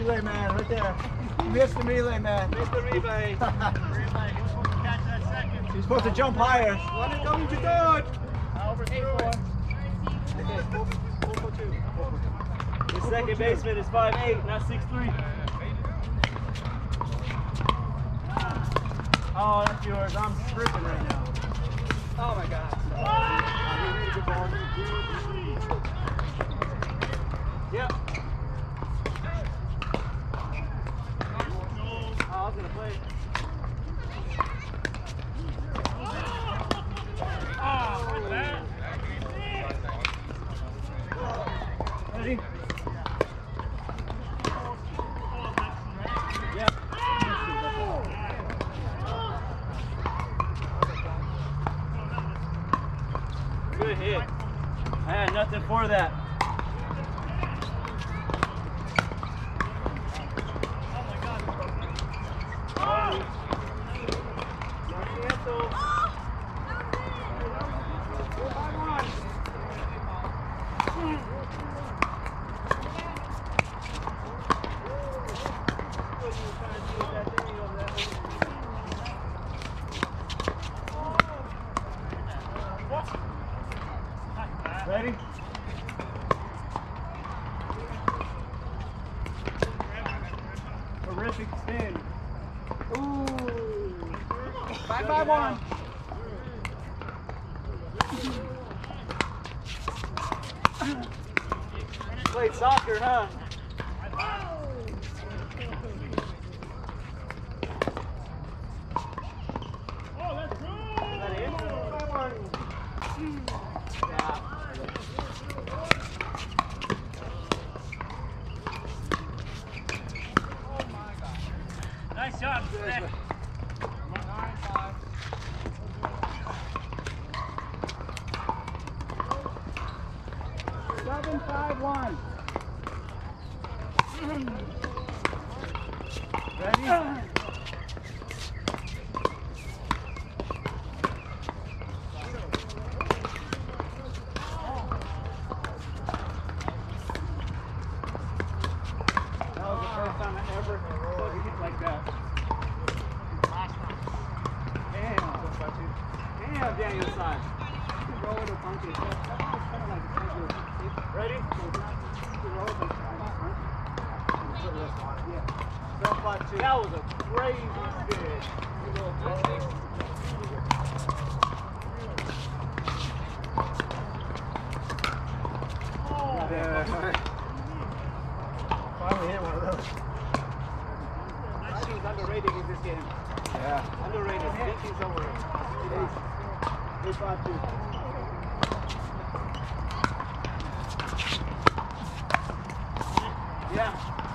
Relay man, right there. You missed the relay man. Missed the relay. Relay. You're supposed to catch that second. He's supposed to jump higher. Let it go, you good. Overthrew it. The second baseman is 5'8", not 6'3". Oh, that's yours. I'm stripping right now. Oh my God. Yep. Oh, I was gonna play. Ready? Yep. Good hit. I had nothing for that. Ready? Terrific spin. Ooh. 5-by-1. Played soccer, huh? Oh, let's go! Is that it? 5-1. Yeah. Nice job, Steph. 7-5-1. Ready? That was the first time I ever hit like that. Damn, Daniel's side. Ready? That was a crazy spin. Finally hit one of those. I think he's underrated in this game. Yeah. Underrated. He's overrated. 8-5-2. Yeah.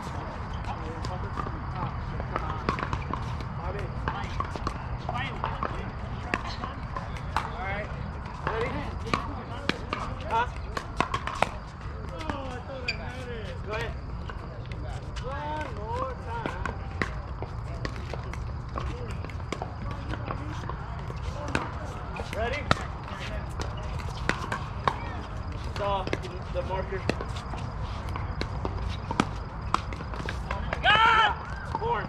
Alright. Ready? Huh? Go ahead. One more time. Ready? Saw the marker. God! Born.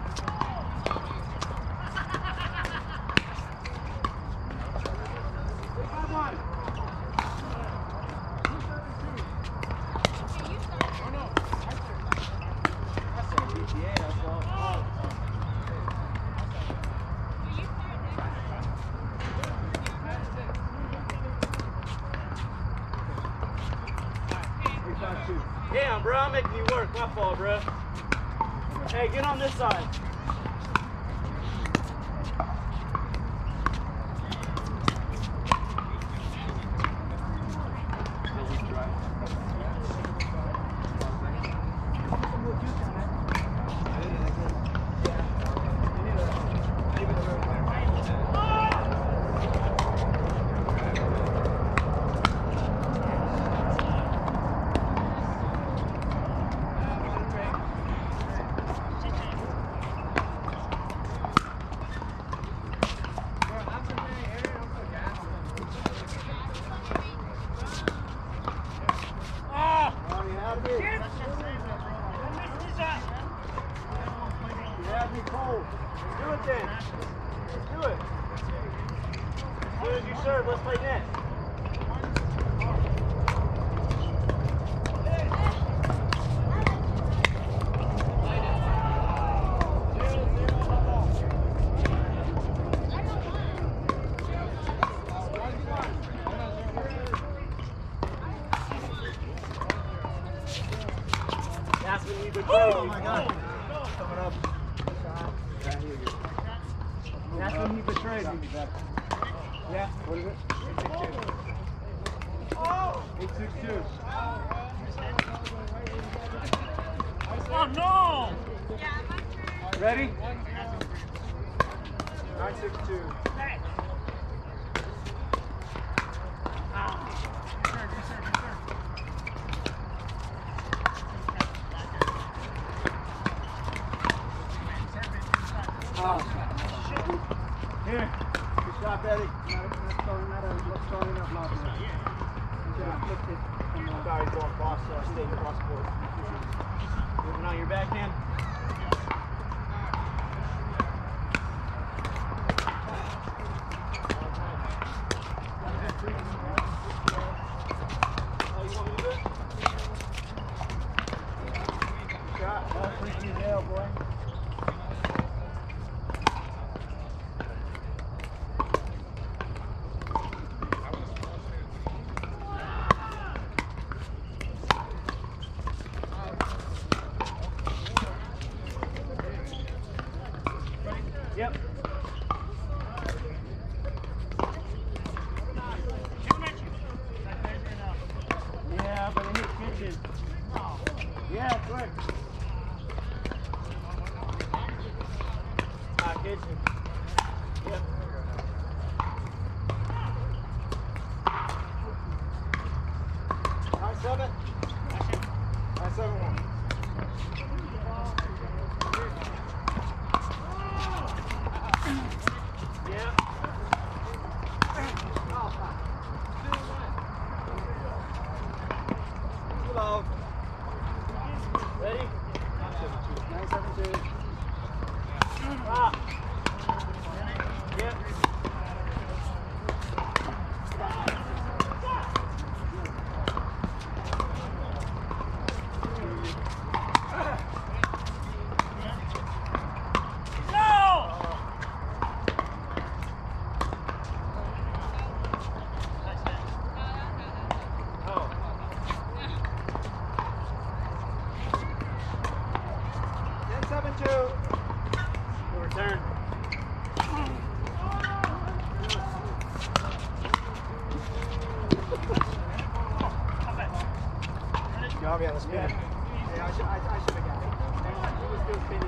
Damn, bro, I'm making you work. My fault, bro. Hey, get on this side. be cold. Do it then. Let's do it. As soon as you serve, let's play net. That's when we betray you. Oh my God. Coming up. That's when he betrays you. Yeah. What is it? 862. 862. Oh no! Ready? 962. Here. Good shot, Betty. Not strong enough lob. Sorry, he's going cross, staying cross court. Moving on your backhand. Oh, you want me to do it? Good shot. Well, freaky hell, boy. Yep. Yeah, but it hit kitchen. Yeah, quick. Kitchen. Yep. Nine seven. 971. Yeah. Too loud. Ready? 972. Ah. Yep. Return. Got me on the spin. Yeah. Yeah, I should have got it. He was still spinning.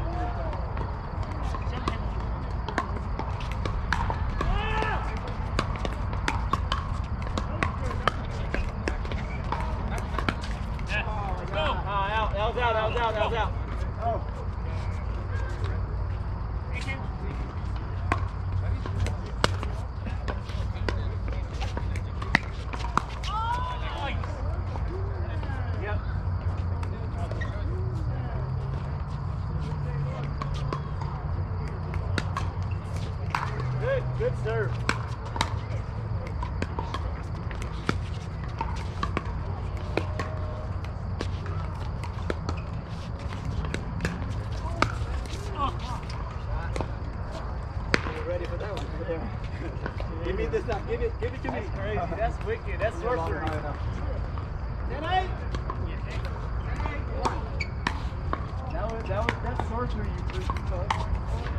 Out. Oh. Yep. Good serve. Ready for that one? Yeah. Give me this now. Give it to me. That's crazy. That's wicked. That's sorcery. That's sorcery, you freaking fuck.